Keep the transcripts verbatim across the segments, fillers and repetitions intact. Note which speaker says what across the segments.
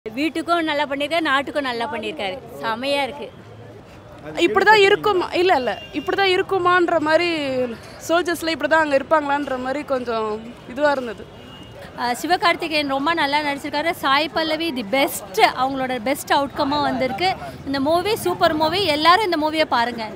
Speaker 1: வீட்டுக்கும் நல்லா பண்ணியிருக்காரு, நாட்டுக்கும் நல்லா பண்ணியிருக்காரு. செமையாக இருக்குது.
Speaker 2: இப்படி தான் இருக்குமா இல்லை இல்லை இப்படி தான் இருக்குமான்ற மாதிரி சோல்ஜர்ஸில் இப்படி தான் அங்கே இருப்பாங்களான்ற மாதிரி கொஞ்சம் இதுவாக இருந்தது.
Speaker 1: சிவகார்த்திகேயன் ரொம்ப நல்லா நடிச்சிருக்காரு. சாய் பல்லவி தி பெஸ்ட், அவங்களோட பெஸ்ட் அவுட்கமாக வந்திருக்கு. இந்த மூவி சூப்பர் மூவி, எல்லாரும் இந்த மூவியை பாருங்கள்.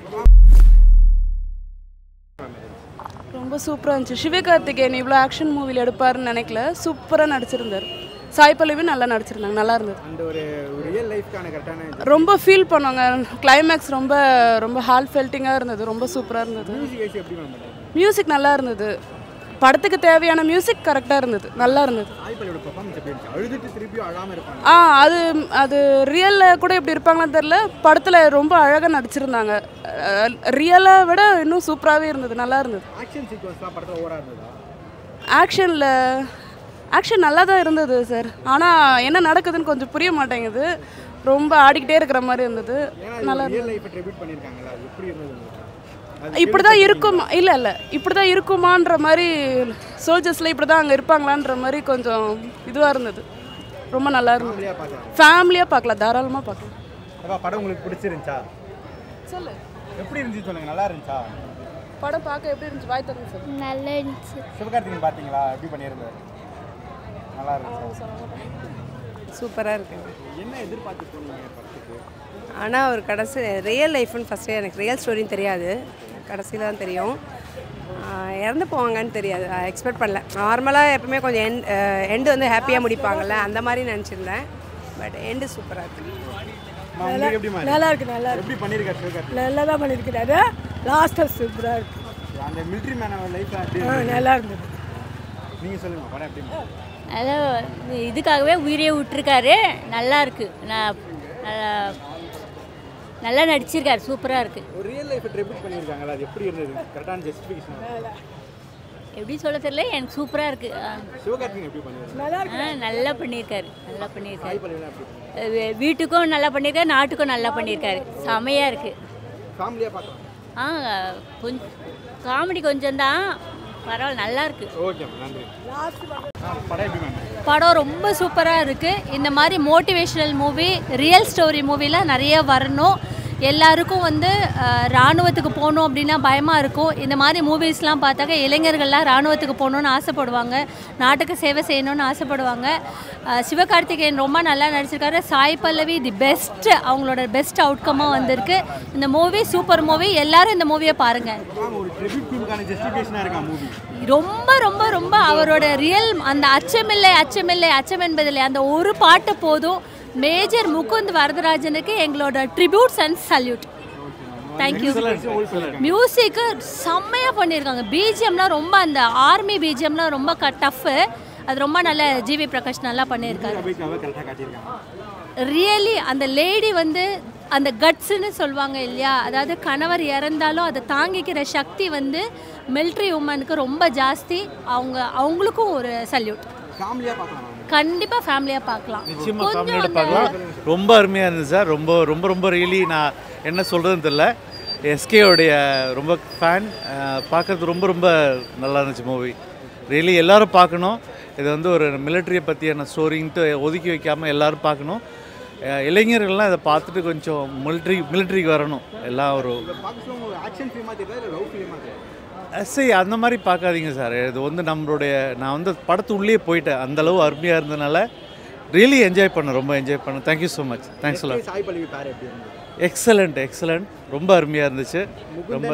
Speaker 2: ரொம்ப சூப்பராக இருந்துச்சு. சிவகார்த்திகேயன் இவ்வளோ ஆக்ஷன் மூவியில் எடுப்பாருன்னு நினைக்கல, சூப்பராக நடிச்சிருந்தார். சாய் பல்லவி நல்லா நடிச்சிருந்தாங்க, நல்லா இருந்தது.
Speaker 3: அந்த ஒரு ரியல் லைஃப்கான கரெக்டான
Speaker 2: ரொம்ப ஃபீல் பண்ணுவாங்க. கிளைமேக்ஸ் ரொம்ப ரொம்ப ஹார்ட் ஃபெல்ட்டிங்காக இருந்தது, ரொம்ப சூப்பராக இருந்தது.
Speaker 3: மியூசிக் எப்படி மேம்?
Speaker 2: மியூசிக் நல்லா இருந்தது, படத்துக்கு தேவையான மியூசிக் கரெக்டாக இருந்தது, நல்லா இருந்தது.
Speaker 3: சாய் பல்லவியோட பெர்ஃபார்மன்ஸ் எப்படி இருந்துச்சு? அழுதுட்டு திருப்பி அழாம இருப்பாங்க.
Speaker 2: ஆ அது அது ரியலில் கூட எப்படி இருப்பாங்கன்னு தெரில, படத்தில் ரொம்ப அழகாக நடிச்சிருந்தாங்க. ரியலை விட இன்னும் சூப்பராகவே இருந்தது, நல்லா இருந்தது.
Speaker 3: ஆக்ஷன் சீக்வன்ஸ்லாம் படத்தில் ஓவராக இருந்ததா?
Speaker 2: ஆக்ஷனில் ஆக்ஷன் நல்லா தான் இருந்தது சார், ஆனால் என்ன நடக்குதுன்னு கொஞ்சம் புரிய மாட்டேங்குது. ரொம்ப ஆடிக்கிட்டே இருக்கிற மாதிரி இருந்தது, நல்லா
Speaker 3: ரியல் லைஃப்பை ட்ரிபியூட் பண்ணியிருக்காங்களா? அது எப்படி இருந்தது?
Speaker 2: இப்படி தான் இருக்குமா இல்லை இல்லை இப்படி தான் இருக்குமான்ற மாதிரி சோல்ஜர்ஸில் இப்படி தான் அங்கே இருப்பாங்களான்ற மாதிரி கொஞ்சம் இதுவாக இருந்தது. ரொம்ப நல்லா இருந்தது. ஃபேமிலியாக பார்க்கலாம், தாராளமாக பார்க்கலாம்.
Speaker 3: அப்பா படம் உங்களுக்கு பிடிச்சிருந்துச்சா?
Speaker 2: சொல்லு,
Speaker 3: எப்படி இருந்துச்சு சொல்லுங்கள். நல்லா இருந்துச்சா
Speaker 2: படம்? பார்க்க எப்படி இருந்துச்சு? வாய் தரணும் சார்.
Speaker 1: நல்லா இருந்துச்சு.
Speaker 3: சிவகார்த்திகேயன் பார்த்தீங்களா? எப்படி பண்ணியிருந்தாரு? நல்லா இருந்துச்சு.
Speaker 4: சூப்பராக இருக்குங்க.
Speaker 3: என்ன எதிர்பார்த்து போனீங்க படத்துக்கு?
Speaker 4: ஆனால் ஒரு கடைசி ரியல் லைஃப்னு ஃபஸ்ட்டு எனக்கு ரியல் ஸ்டோரின்னு தெரியாது, கடைசியில் தான் தெரியும். இறந்து போவாங்கன்னு தெரியாது, எக்ஸ்பெக்ட் பண்ணல. நார்மலாக எப்பவுமே கொஞ்சம் எண்ட் எண்டு வந்து ஹாப்பியாக முடிப்பாங்கள்ல, அந்த மாதிரி நினச்சிருந்தேன். பட் எண்டு சூப்பராக இருக்குது.
Speaker 2: நல்லா இருக்கு, நல்லா இருக்கு.
Speaker 3: எப்படி பண்ணியிருக்காரு சிவகார்த்திகேயன்?
Speaker 2: நல்லா தான் பண்ணியிருக்கிறாரு. லாஸ்ட்டாக சூப்பராக இருக்குது.
Speaker 3: அந்த மிலிட்ரி மேனோட லைஃப் எப்படி?
Speaker 2: நல்லா இருந்தது.
Speaker 3: நீங்கள் சொல்லுங்கள், படம் எப்படி?
Speaker 1: அதான் இதுக்காகவே உயிரே விட்டுருக்காரு. நல்லா இருக்கு, நான் நல்லா நடிச்சிருக்காரு, சூப்பராக இருக்குது.
Speaker 3: ஒரு ரியல் லைஃப்பை ட்ரிபியூட் பண்ணியிருக்காங்களா? அது எப்படி இருந்தது? கரெக்டான ஜஸ்டிஃபிகேஷன்
Speaker 1: எப்படி சொல்ல தெரியல, எனக்கு சூப்பராக இருக்குது.
Speaker 3: சிவகார்த்திகேயன் எப்படி பண்ணியிருக்காரு?
Speaker 1: ஆ நல்லா பண்ணியிருக்காரு, நல்லா பண்ணியிருக்காரு.
Speaker 3: சாய் பல்லவிலாம் எப்படி?
Speaker 1: வீட்டுக்கும் நல்லா பண்ணியிருக்காரு, நாட்டுக்கும் நல்லா பண்ணியிருக்காரு. செமையாக இருக்குது.
Speaker 3: ஃபேமிலியாக பார்க்கலாம்.
Speaker 1: ஆ கொஞ்சம் காமெடி கொஞ்சம் தான், பரவாயில்ல, நல்லா இருக்கு.
Speaker 3: ஓகே, நன்றி. படம் எப்படி மேம்?
Speaker 1: படம் ரொம்ப சூப்பராக இருக்குது. இந்த மாதிரி மோட்டிவேஷ்னல் மூவி, ரியல் ஸ்டோரி மூவிலாம் நிறைய வரணும். எல்லாருக்கும் வந்து இராணுவத்துக்கு போகணும் அப்படின்னா பயமாக இருக்கும். இந்த மாதிரி மூவிஸ்லாம் பார்த்தாக்க இளைஞர்கள்லாம் இராணுவத்துக்கு போகணுன்னு ஆசைப்படுவாங்க, நாட்டுக்கு சேவை செய்யணும்னு ஆசைப்படுவாங்க. சிவகார்த்திகேயன் ரொம்ப நல்லா நடிச்சிருக்காரு. சாய் பல்லவி தி பெஸ்ட், அவங்களோட பெஸ்ட் அவுட்கமாக வந்திருக்கு. இந்த மூவி சூப்பர் மூவி, எல்லாரும் இந்த மூவியை பாருங்கள். ரொம்ப ரொம்ப ரொம்ப அவரோட ரியல் அந்த அச்சமில்லை அச்சமில்லை அச்சம் என்பதில்லை அந்த ஒரு பாட்டு போதும். மேஜர் முகுந்த் வரதராஜனுக்கு எங்களோட ட்ரிபியூட்ஸ் அண்ட் சல்யூட். தேங்க்யூ. மியூசிக்கு செம்மையாக பண்ணியிருக்காங்க. பிஜிஎம்லாம் ரொம்ப, அந்த ஆர்மி பிஜிஎம்லாம் ரொம்ப க டஃப்பு. அது ரொம்ப நல்ல ஜிவி பிரகாஷ் நல்லா பண்ணியிருக்காரு. ரியலி அந்த லேடி வந்து அந்த கட்ஸுன்னு சொல்லுவாங்க இல்லையா, அதாவது கணவர் இறந்தாலும் அதை தாங்கிக்கிற சக்தி வந்து மிலிட்ரி உமனுக்கு ரொம்ப ஜாஸ்தி. அவங்க அவங்களுக்கும் ஒரு சல்யூட். கண்டிப்பாக ஃபேமிலியாக பார்க்கலாம்.
Speaker 5: ரொம்ப அருமையாக இருந்துச்சு சார். ரொம்ப ரொம்ப ரொம்ப ரியலி நான் என்ன சொல்கிறதுன்னு தெரியல. எஸ்கேயோடைய ரொம்ப ஃபேன். பார்க்குறது ரொம்ப ரொம்ப நல்லா இருந்துச்சு மூவி. ரியலி எல்லோரும் பார்க்கணும். இது வந்து ஒரு மிலிட்ரியை பற்றியான ஸ்டோரின்ட்டு ஒதுக்கி வைக்காமல் எல்லோரும் பார்க்கணும். இளைஞர்கள்லாம் இதை பார்த்துட்டு கொஞ்சம் மிலிட்ரி மிலிட்ரிக்கு வரணும். எல்லாம் ஒரு சரி அந்த மாதிரி பார்க்காதீங்க சார். இது வந்து நம்மளுடைய, நான் வந்து படத்து உள்ளே போயிட்டேன், அந்தளவு அருமையாக இருந்ததுனால ரியலி என்ஜாய் பண்ணேன், ரொம்ப என்ஜாய் பண்ணேன். Thank you so much. தேங்க்ஸ் எல்லாம். எக்ஸலண்ட் எக்ஸலண்ட், ரொம்ப அருமையாக இருந்துச்சு. ரொம்ப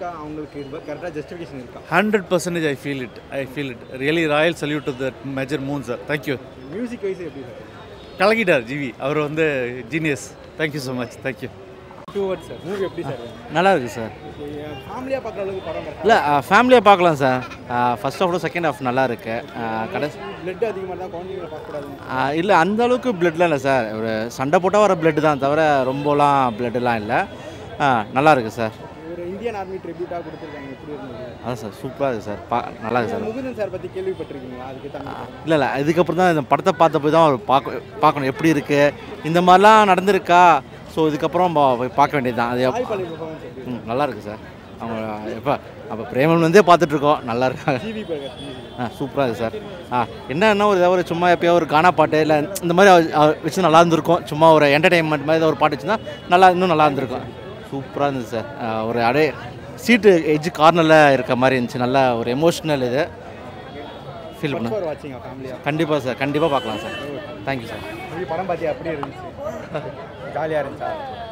Speaker 5: hundred percentage I feel it I feel it really royal salute to that major மூன் சார். தேங்க்யூ.
Speaker 3: மியூசிக் வைஸ் எப்படி சார்?
Speaker 5: கலக்கிட்டார் ஜிவி, அவர் வந்து genius. Thank you so much. Thank you.
Speaker 3: Sir movie எப்படி சார்?
Speaker 6: நல்லா இருக்குது சார்.
Speaker 3: ஃபேமிலியாக பார்க்குற அளவுக்கு படம்
Speaker 6: இல்லை, ஃபேமிலியாக பார்க்கலாம் sir. First half second half நல்லா இருக்கு. கடைசி
Speaker 3: பிளட் அதிகமாக தான், குழந்தைங்களை பார்க்கக்கூடாது.
Speaker 6: இல்லை அந்த அளவுக்கு பிளட்லாம் இல்லை சார். ஒரு சண்டை போட்டால் வர பிளட்டு தான் தவிர ரொம்பலாம் பிளட்டுலாம் இல்லை. நல்லா இருக்குது சார்.
Speaker 3: ஒரு இந்தியன் ஆர்மி ட்ரிபியூட்டாக கொடுத்துருக்காங்க, எப்படி இருந்தது?
Speaker 6: அதான் சார், சூப்பராக இருக்குது சார். பா நல்லா இருக்குது சார்.
Speaker 3: முகுந்தன் சார் பற்றி கேள்விப்பட்டிருக்கீங்களா? அதுக்கு
Speaker 6: இல்லை இல்லை இதுக்கப்புறம் தான் இந்த படத்தை பார்த்த போய் தான் அவர் பார்க்க பார்க்கணும் எப்படி இருக்குது, இந்த மாதிரிலாம் நடந்திருக்கா. ஸோ இதுக்கப்புறம் போய் பார்க்க வேண்டியது தான். அது ம் நல்லா இருக்குது சார். அவங்க எப்போ அப்போ பிரேமன் வந்தே பார்த்துட்ருக்கோம், நல்லா இருக்காங்க. ஆ சூப்பராக இருக்குது சார். ஆ என்னன்னா ஒரு ஏதாவது ஒரு சும்மா எப்போயோ ஒரு கானா பாட்டு இல்லை இந்த மாதிரி வச்சு நல்லா இருந்திருக்கும். சும்மா ஒரு என்டர்டெயின்மெண்ட் மாதிரி ஏதாவது ஒரு பாட்டு வச்சுருந்தா நல்லா இன்னும் நல்லா இருந்திருக்கும். சூப்பராக இருந்தது சார். ஒரு அடே சீட்டு எஜ்ஜு கார்னரில் இருக்க மாதிரி இருந்துச்சு. நல்லா ஒரு எமோஷ்னல் இது ஃபீல் பண்ண. கண்டிப்பாக சார், கண்டிப்பாக பார்க்கலாம் சார். Thank you sir.
Speaker 3: படம் பார்த்தியா அப்படியே இருந்துச்சு, ஜாலியாக இருந்துச்சா?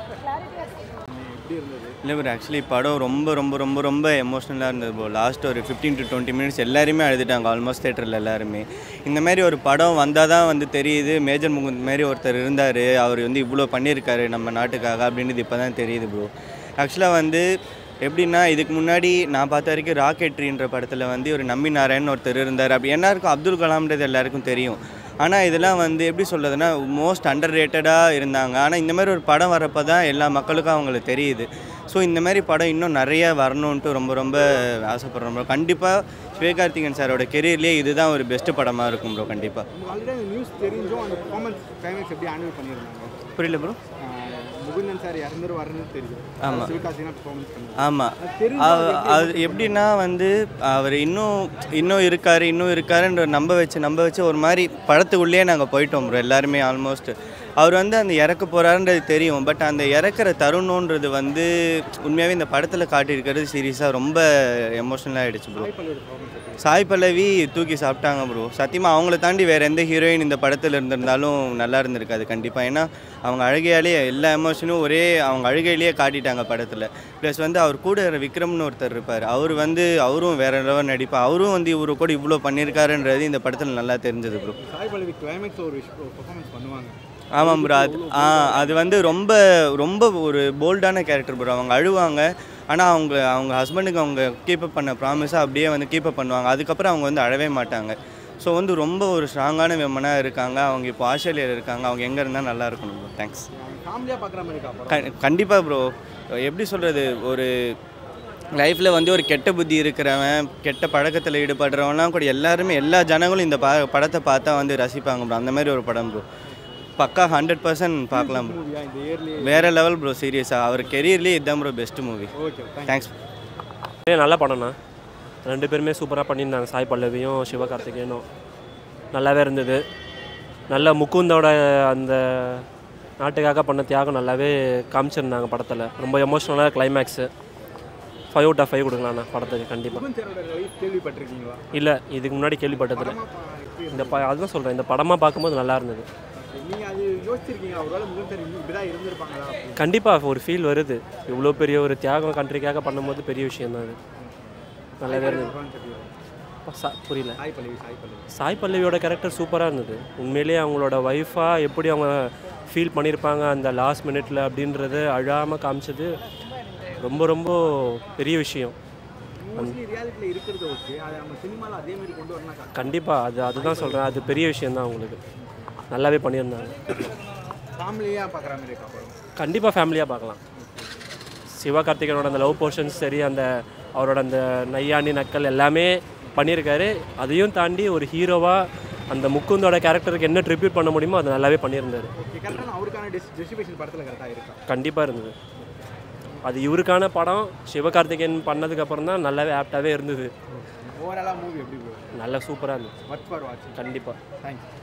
Speaker 7: இல்லை ப்ரோ, ஆக்சுவலி படம் ரொம்ப ரொம்ப ரொம்ப ரொம்ப எமோஷ்னலாக இருந்தது ப்ரோ. லாஸ்ட் ஒரு ஃபிஃப்டீன் டு டுவெண்ட்டி மினிட்ஸ் எல்லாருமே அழுதுட்டாங்க ஆல்மோஸ்ட் தேட்டரில் எல்லாருமே. இந்த மாதிரி ஒரு படம் வந்தால் தான் வந்து தெரியுது மேஜர் முகுந்த் மாதிரி ஒருத்தர் இருந்தார், அவர் வந்து இவ்வளோ பண்ணியிருக்காரு நம்ம நாட்டுக்காக அப்படின்றது இப்போ தான் தெரியுது ப்ரோ. ஆக்சுவலாக வந்து எப்படின்னா இதுக்கு முன்னாடி நான் பார்த்த வரைக்கும் ராக்கெட்ரின்ற படத்தில் வந்து ஒரு நம்பி நாராயணன் ஒருத்தர் இருந்தார். அப்படி எல்லாருக்கும் அப்துல் கலாம்ன்றது எல்லாருக்கும் தெரியும். ஆனால் இதெல்லாம் வந்து எப்படி சொல்கிறதுனா மோஸ்ட் அண்டர் ரேட்டடாக இருந்தாங்க. ஆனால் இந்த மாதிரி ஒரு படம் வரப்போ தான் எல்லா மக்களுக்கும் அவங்களுக்கு தெரியுது. ஸோ இந்த மாதிரி படம் இன்னும் நிறைய வரணுன்ட்டு ரொம்ப ரொம்ப ஆசைப்படுறோம் ப்ரோ. கண்டிப்பாக சிவகார்த்திகேயன் சாரோட கெரியர்லேயே இதுதான் ஒரு பெஸ்ட்டு படமாக இருக்கும் ப்ரோ. கண்டிப்பாக. புரியல ப்ரோ.
Speaker 3: முகுந்தன் சார் இறந்துரு வரணும்னு தெரியும்.
Speaker 7: ஆமாம்
Speaker 3: சிவகார்த்திகேயன்
Speaker 7: ஆமாம் அது எப்படின்னா வந்து அவர் இன்னும் இன்னும் இருக்கார் இன்னும் இருக்காருன்ற நம்ப வச்சு நம்ப வச்சு ஒரு மாதிரி படத்துக்குள்ளேயே நாங்கள் போயிட்டோம் ப்ரோ எல்லாருமே. ஆல்மோஸ்ட் அவர் வந்து அந்த இறக்க போகிறாருன்றது தெரியும். பட் அந்த இறக்குற தருணன்றது வந்து உண்மையாகவே இந்த படத்தில் காட்டியிருக்கிறது சீரியஸாக ரொம்ப எமோஷ்னலாக ஆகிடுச்சு ப்ரோ. சாய் பல்லவி தூக்கி சாப்பிட்டாங்க ப்ரோ. சத்தியமாக அவங்கள தாண்டி வேறு எந்த ஹீரோயின் இந்த படத்தில் இருந்திருந்தாலும் நல்லா இருந்திருக்காது கண்டிப்பாக. ஏன்னா அவங்க அழுகையாலே எல்லா எமோஷனும் ஒரே அவங்க அழுகையிலேயே காட்டிட்டாங்க படத்தில். ப்ளஸ் வந்து அவர் கூட விக்ரம்னு ஒருத்தர் இருப்பார், அவர் வந்து அவரும் வேறு லெவல் நடிப்பார். அவரும் வந்து இவரு கூட இவ்வளோ பண்ணியிருக்காருன்றது இந்த படத்தில் நல்லா தெரிஞ்சது ப்ரோ.
Speaker 3: சாய் பல்லவி கிளைமேக்ஸ் ஒரு பெர்ஃபார்மன்ஸ் பண்ணுவாங்க.
Speaker 7: ஆமாம் ப்ரோ. அது ஆ அது வந்து ரொம்ப ரொம்ப ஒரு போல்டான கேரக்டர் ப்ரோ. அவங்க அழுவாங்க, ஆனால் அவங்க அவங்க ஹஸ்பண்டுக்கு அவங்க கீப்பப் பண்ண ப்ராமிஸாக அப்படியே வந்து கீப்பப் பண்ணுவாங்க. அதுக்கப்புறம் அவங்க வந்து அழவே மாட்டாங்க. ஸோ வந்து ரொம்ப ஒரு ஸ்ட்ராங்கான விமனாக இருக்காங்க. அவங்க இப்போ ஆஸ்திரேலியாவில் இருக்காங்க. அவங்க எங்கே இருந்தால் நல்லா இருக்கணும் ப்ரோ. தேங்க்ஸ்.
Speaker 3: ஃபேமிலியாக பார்க்குற மாதிரி இருக்கா?
Speaker 7: கண்டிப்பாக ப்ரோ. எப்படி சொல்கிறது, ஒரு லைஃப்பில் வந்து ஒரு கெட்ட புத்தி இருக்கிறவன் கெட்ட பழக்கத்தில் ஈடுபடுறவன்லாம் கூட எல்லாருமே எல்லா ஜனங்களும் இந்த ப படத்தை பார்த்தா வந்து ரசிப்பாங்க ப்ரோ. அந்த மாதிரி ஒரு படம் ப்ரோ. பக்கா ஹண்ட்ரட் பர்சன்ட் பார்க்கலாம் ப்ரோ. வேறு லெவல் ப்ரோ. சீரியஸாக அவர் கெரியர்லேயே இதுதான் ப்ரோ பெஸ்ட்டு மூவி. தேங்க்ஸ்.
Speaker 8: நல்ல படம்ண்ணா. ரெண்டு பேருமே சூப்பராக பண்ணியிருந்தாங்க. சாய் பல்லவியும் சிவகார்த்திகேயனும் நல்லாவே இருந்தது. நல்ல முகுந்தோட அந்த நாட்டுக்காக பண்ண தியாகம் நல்லாவே காமிச்சிருந்தாங்க படத்தில். ரொம்ப எமோஷ்னலாக climax. Five out of five கொடுக்கலாண்ணா படத்துக்கு கண்டிப்பாக.
Speaker 3: கேள்விப்பட்டிருக்கீங்களா?
Speaker 8: இல்லை, இதுக்கு முன்னாடி கேள்விப்பட்டதில்லை. இந்த ப அதுதான் சொல்கிறேன், இந்த படமாக பார்க்கும்போது நல்லா இருந்தது. கண்டிப்பாக ஒரு ஃபீல் வருது. இவ்வளோ பெரிய ஒரு தியாகம் கண்ட்ரிக்காக பண்ணும்போது பெரிய விஷயம் தான் அது. நல்லாவே இருந்தது. புரியல. சாய் பல்லவியோட கேரக்டர் சூப்பராக இருந்தது. உண்மையிலேயே அவங்களோட ஒய்ஃபாக எப்படி அவங்க ஃபீல் பண்ணியிருப்பாங்க அந்த லாஸ்ட் மினிட்ல அப்படின்றது அழாமல் காமிச்சது ரொம்ப ரொம்ப பெரிய விஷயம். கண்டிப்பாக அது அதுதான் சொல்கிறேன், அது பெரிய விஷயந்தான். அவங்களுக்கு நல்லாவே பண்ணியிருந்தாங்க. கண்டிப்பாக ஃபேமிலியாக பார்க்கலாம். சிவகார்த்திகேயனோட அந்த லவ் போர்ஷன்ஸ் சரி, அந்த அவரோட அந்த நையாண்டி நக்கல் எல்லாமே பண்ணியிருக்காரு. அதையும் தாண்டி ஒரு ஹீரோவாக அந்த முகுந்தோட கேரக்டருக்கு என்ன ட்ரிபியூட் பண்ண முடியுமோ அது நல்லாவே பண்ணியிருந்தார். கண்டிப்பாக இருந்தது. அது இவருக்கான படம். சிவகார்த்திகேயன் பண்ணதுக்கப்புறம் தான் நல்லாவே ஆப்டாகவே இருந்தது. நல்ல சூப்பராக இருந்தது. கண்டிப்பாக.
Speaker 3: தேங்க்ஸ்.